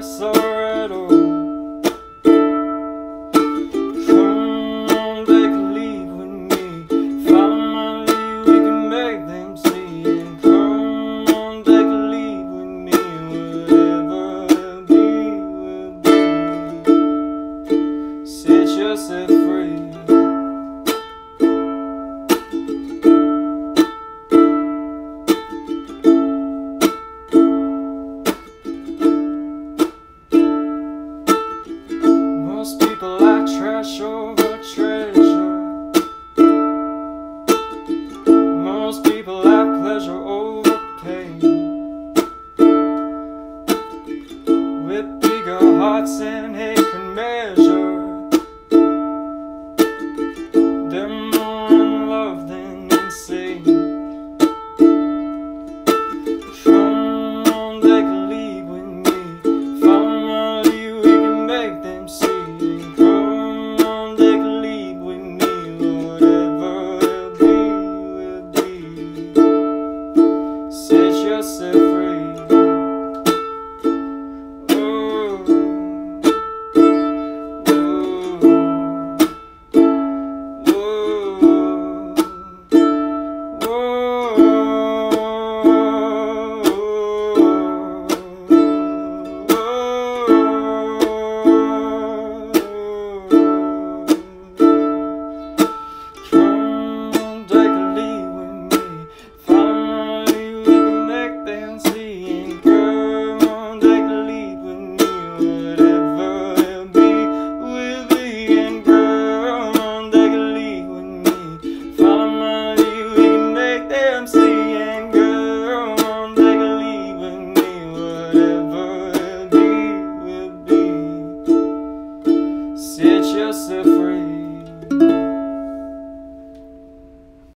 Soreto. Come, they can leave with me. Follow my lead, we can make them see. And come, they can leave with me. Whatever will be. Set yourself free. Most people like trash over treasure. Most people like pleasure over pain. With bigger hearts and hate can measure. They're more in love than insane. Come on, they can leave with me. Follow my lead, we can make them see. Set yourself free. Ooh. Ooh. Come, take